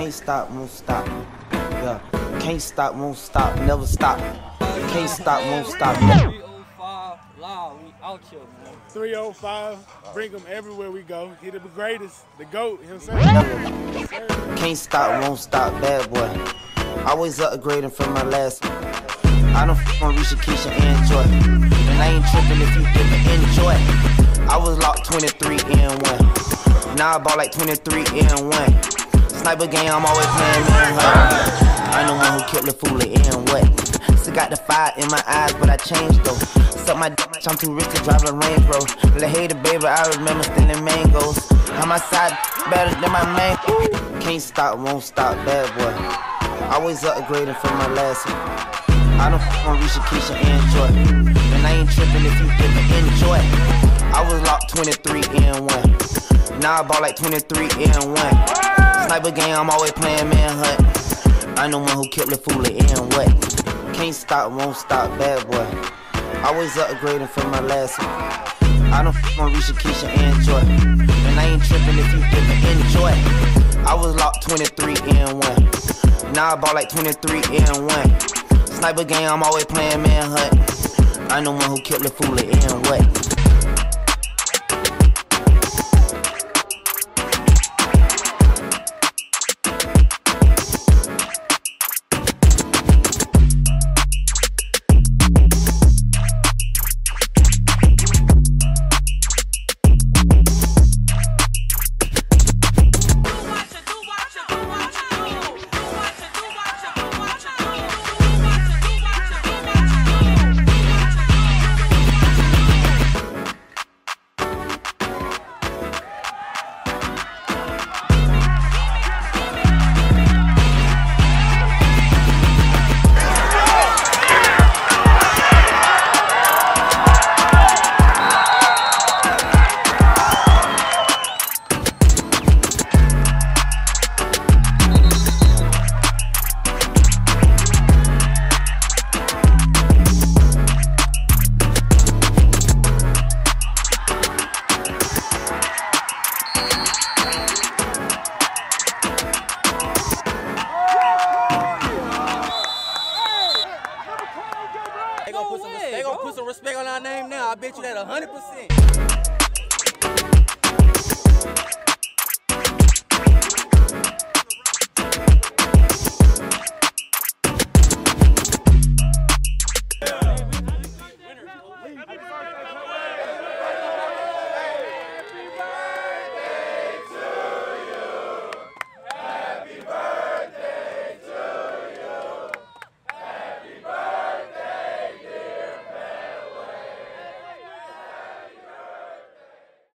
Can't stop, won't stop. Yeah. Can't stop, won't stop, never stop. Can't stop, won't stop. 305 live, we out here, man. 305, bring them everywhere we go. He the greatest, the GOAT himself. Can't stop, won't stop, bad boy. Always upgrading from my last one. I don't f on Risha, Keisha, and Joy. And I ain't tripping if you didn't enjoy. I was locked 23 and 1. Now I bought like 23 and 1. Sniper game, I'm always playing man. I'm the one who killed the fool and what? Still got the fire in my eyes, but I changed though. Suck my dick, I'm too rich to drive a Range Rover. Let hater baby, I remember stealing mangoes. On my side, better than my man. Can't stop, won't stop, bad boy. Always upgrading from my last one. I don't f on Risha, Keisha, and Joy. And I ain't tripping if you didn't enjoy. I was locked 23 and 1. Now I bought like 23 and 1. Sniper game, I'm always playing manhunt. I'm the one who killed the fool and what? Can't stop, won't stop, bad boy. Always upgrading from my last one. I don't f on Risha, Keisha, and Joy. And I ain't tripping if you didn't enjoy. I was locked 23 and 1. Now I bought like 23 and 1. Sniper game, I'm always playing manhunt. I'm the one who killed the fool and what? They gonna put some respect on our name now. I bet you that 100%.